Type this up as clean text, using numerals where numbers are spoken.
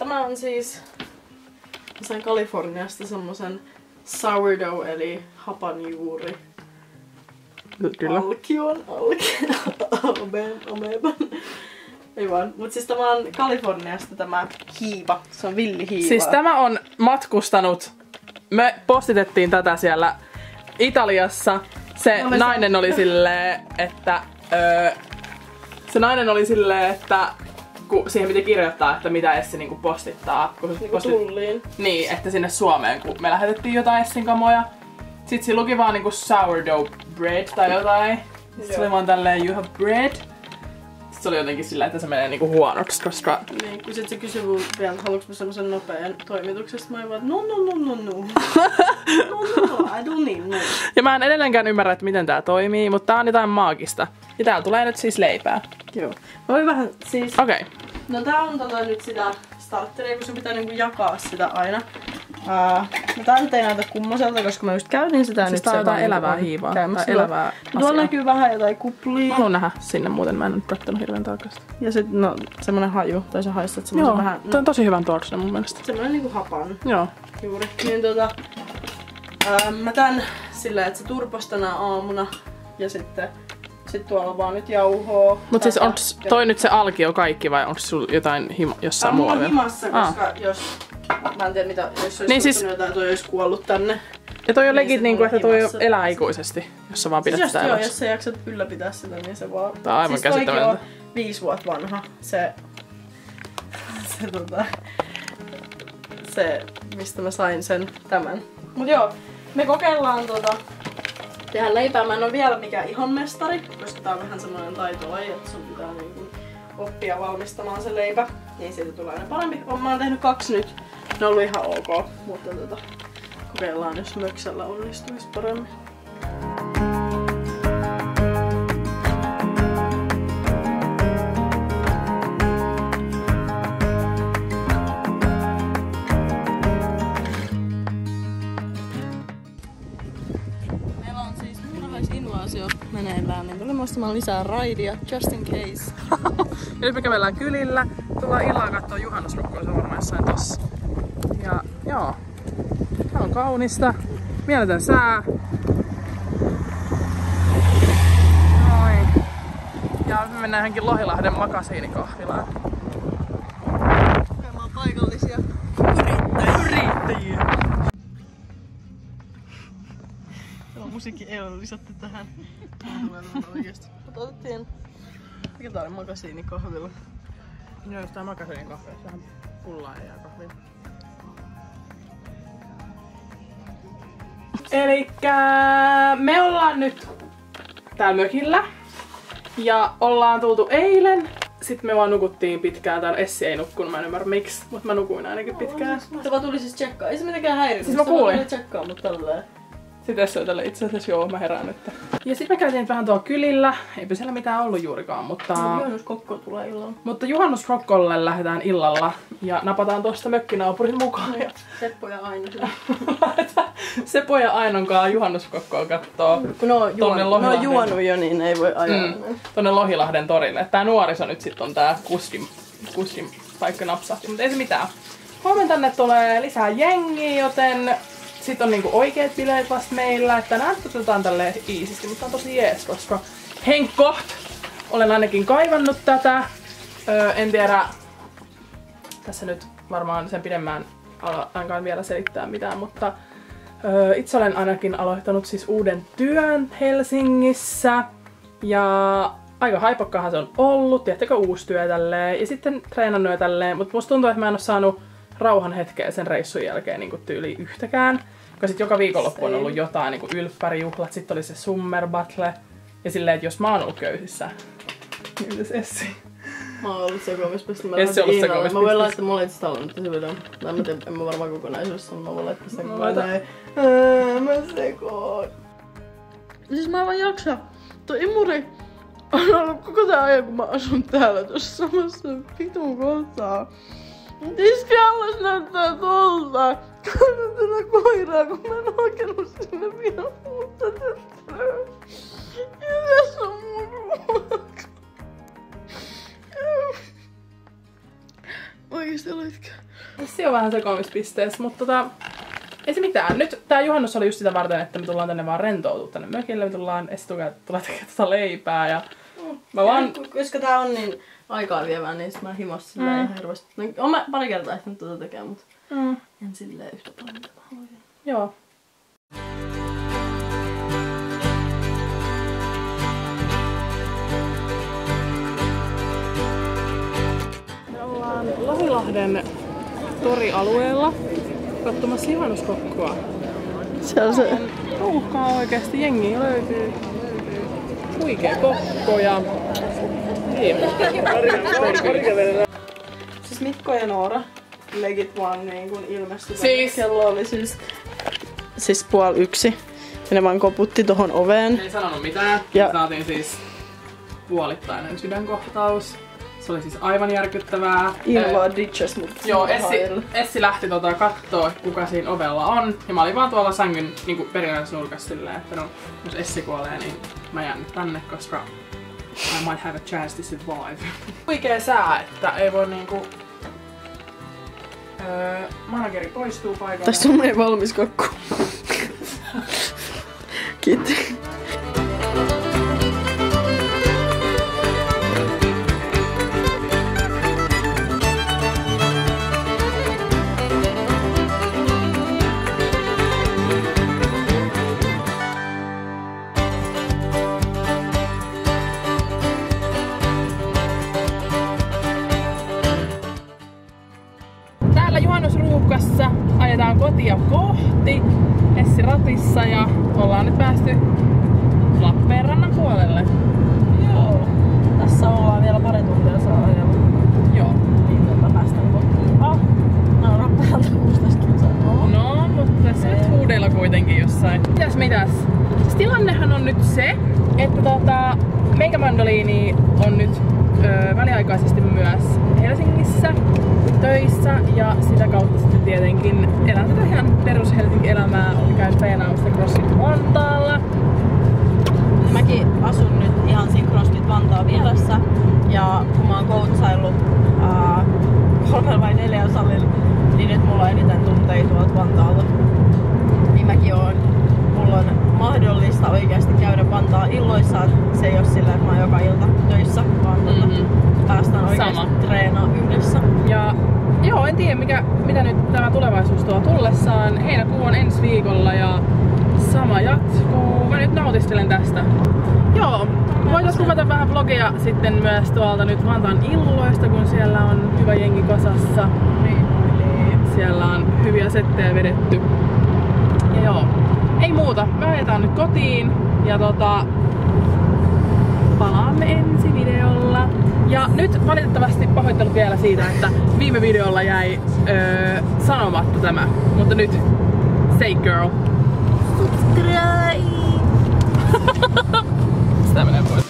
tämä on siis... Mä sain Kaliforniasta semmosen sourdough eli hapanjuuri. Kyllä. Alkion. Ameban. Ei vaan. Mut siis tämä on Kaliforniasta tämä hiiva. Se on villihiiva. Siis tämä on matkustanut. Me postitettiin tätä siellä Italiassa. Se nainen oli silleen, että... kun siihen piti kirjoittaa, että mitä Essi niinku postittaa. Kun tulliin. Niin, että sinne Suomeen, kun me lähetettiin jotain Essin kamoja. Sitten siinä luki vaan niinku sourdough bread tai jotain. Sitten se oli vaan tälleen, you have bread. Sitten se oli jotenkin sillä, että se menee niinku huonoksi, koska... Niin, kun sit se kysyi vielä, että haluatko mä semmosen nopean toimituksesta. Mä olin vaan, no. No, I don't need no. Ja mä en edelleenkään ymmärrä, että miten tää toimii, mutta tää on jotain maagista. Ja täällä tulee nyt siis leipää. Joo. Mä voin vähän siis... Okei. No tää on nyt sitä starteria, kun sun pitää niinku jakaa sitä aina. No tää nyt ei näytä kummoselta, koska mä just käytin sitä. Siis nyt tää on jotain vaan elävää niinku hiivaa. käymässä. Tai elävää asiaa. Tuolla näkyy vähän jotain kuplia. Mä haluan nähdä sinne muuten, mä en nyt kattonut hirveän tarkasti. Ja sit no semmonen haju, tai sä haistat semmosen Joo, vähän... toi on tosi hyvän tuoksinen mun mielestä. Semmonen niinku hapan. Joo. Juuri. Niin mä tän silleen, että se turpos tänä aamuna. Ja sitten tuolla vaan nyt jauhoo. Mut siis onks toi nyt se alkio kaikki vai onks sulla jotain jossain muualla? Mulla on himassa, koska jos... Mä en tiedä mitä, jos olisi niin siis, jotain, toi olisi kuollut tänne. Ja toi on legit niinku, että toi elää ikuisesti, jos sä vaan pidät siis sitä joo, elossa. jos sä jaksat ylläpitää sitä, niin se vaan... Tää on aivan siis käsittämätöntä. Siis 5 vuotta vanha. Se, mistä mä sain tämän. Mut joo, me kokeillaan tehdä leipää. Mä en oo vielä mikään ihonmestari, koska tää on vähän semmoinen taitolaji, että sun pitää niinku oppia valmistamaan se leipä. Niin siitä tulee aina parempi. Mä oon tehnyt 2 nyt. Ne on ollut ihan ok, mutta kokeillaan, jos möksällä onnistuisi paremmin. Meillä on siis muunalaisinvaasio meneillään, niin tulemme ostamaan lisää raidia, just in case. Ja nyt me kävellään kylillä, tullaan illalla kattoo juhannusrukkoa, se on varmaan jossain tossa. Ja joo, tää on kaunista, mieletön sää. Noin. Ja me mennään johonkin Lohilahden makasiinikahvilaan. Kokemaan paikallisia Yrittäjiä! Tämä musiikki ei ole lisätty tähän. Oikeesti. Mutta otettiin... Mikä tää oli makasiinikahvilla? Joo, jos tää makasiinikahvi, sehän pullaa ja kahvia. Elikkä me ollaan nyt täällä mökillä ja ollaan tultu eilen. Sitten me vaan nukuttiin pitkään. Täällä Essi ei nukkunut, mä en ymmärrä miksi, mutta mä nukuin ainakin pitkään. Mutta vaan tuli siis tsekkaa. Ei se mitenkään häirinyt. Siis mä kuulin. Se tsekkaa, mutta tälleen. Sitten Essi oli tälle itse asiassa, joo, mä herään nyt. Ja sitten me käytiin vähän tuolla kylillä. Eipä siellä mitään ollut juurikaan, mutta... Juhannuskokko tulee illalla. Mutta juhannusrokkolle lähdetään illalla ja napataan tuosta mökkinaapurin mukaan. Ja... Seppo ja Aino. Seppo ja Ainonkaan juhannuskokkoa kattoo. Kun ne on juonut jo, niin ei voi ajaa. Tonne Lohilahden torille. Tää nuoriso nyt sit on tää kuskin paikka napsahti, mutta ei se mitään. Huomenna tänne tulee lisää jengiä, joten sit on niinku oikeet bileet vasta meillä. Että tänään otetaan tälleen iisisti, mutta on tosi jees, koska henkkoht! Olen ainakin kaivannut tätä. En tiedä, tässä nyt varmaan sen pidemmään ainakaan vielä selittää mitään, mutta itse olen ainakin aloittanut siis uuden työn Helsingissä. Ja aika haipokkaahan se on ollut, tiedättekö, uusi työ tälleen. Ja sitten treenannut jo tälleen, mutta musta tuntuu, että mä en oo saanut rauhan hetkeä sen reissun jälkeen niin tyyliin yhtäkään. Koska sit joka viikonloppu on ollut jotain niin ylppärijuhlat, sitten oli se Summer Battle. Ja silleen, että jos mä oon ollut köysissä, niin mitäs Essi? Mä oon ollut sekoamispiste. Essi on ollut sekoamispiste. Mä voin laittaa mulle itse talon, että se videon. Tai mä tiedän, en mä varmaan kokonaisuudessa, mutta mä voin laittaa sen kuvaa näin. Mä sekoon. Siis mä en vaan jaksa. Toi imuri on ollut koko tää ajan, kun mä asun täällä tuossa samassa vitun kohtaa. Tiskiallas näyttää tolta. Katson tätä koiraa, kun mä en hakenut sinne vielä uutta tyttöä. Ja tässä on mun ruoka. Oikeesti aloitkaa. Tässä on vähän sekoamispisteessä, mutta ei se mitään. Nyt tää juhannus oli just sitä varten, että me tullaan tänne vaan rentoutua tänne mökille. Me tullaan tekemään leipää ja mä vaan... Koska tää on niin aikaa vievää, niin sit mä himossa silleen ihan hirveesti. No, oon mä pari kertaa ehtinyt tuota tekemään, mutta en silleen yhtä paljon mitä mä haluan. Joo. Me ollaan Lohilahden torialueella katsomassa juhannuskokkoa. Se on se. Ruuhkaa oikeesti, jengiä löytyy. Huikee kokko ja... Siis Mikko ja Noora legit vaan niin kun ilmestyi. Siis... Kello oli siis 12:30. Ja ne vaan koputti tohon oveen. Ne ei sanonut mitään. Ja... Saatiin siis puolittainen sydänkohtaus. Se oli siis aivan järkyttävää. Ihan vaan ditchas mut. Joo, Essi lähti kattoo, kuka siinä ovella on. Ja mä olin vaan tuolla sängyn niinku perillisessä nurkassa silleen, että no, jos Essi kuolee, niin mä jään nyt tänne, koska I might have a chance to survive. Huikee sää, että ei voi niinku... manageri poistuu paikalta. Tästä on meidän valmis kokku. Kiitos. Juhannusruuhkassa ajetaan kotia kohti Essi ratissa ja ollaan nyt päästy Lappeenrannan puolelle. Joo. Tässä ollaan vielä pari tuntia saa ajella. Joo. Niin päästään kotiin. No Lappeenranta 16 kilsaa. No, mutta tässä nyt huudella kuitenkin jossain. Mitäs? Siis tilannehan on nyt se, että Meikämandoliini on nyt väliaikaisesti myös Helsingissä töissä ja sitä kautta sitten tietenkin elän tätä ihan perus Helsinki-elämää. Käyn treenaamassa CrossFit Vantaalla. Mäkin asun nyt ihan siinä CrossFit Vantaan vieressä ja kun mä oon coachaillut 3 vai 4 salilla, niin nyt mulla on eniten tunteja tuolta Vantaalta. Niin mäkin mulla on mahdollista oikeasti käydä Vantaan illoissa. Se ei oo silleen, että mä oon joka ilta töissä, vaan päästään oikeasti treenaamaan yhdessä. Ja joo, en tiedä mitä nyt tämä tulevaisuus tuo tullessaan. Heinäkuu on ensi viikolla ja sama jatkuu. Mä nyt nautiskelen tästä. Joo, voitais kuvata vähän vlogia sitten myös tuolta nyt Vantaan illoista, kun siellä on hyvä jengi kasassa. Niin, siellä on hyviä settejä vedetty. Ja joo, ei muuta. Me ajetaan nyt kotiin ja palaamme ensi videolla. Ja nyt valitettavasti pahoittelut vielä siitä, että viime videolla jäi sanomatta tämä. Mutta nyt, say girl. Subscribe! Sitä menee pois.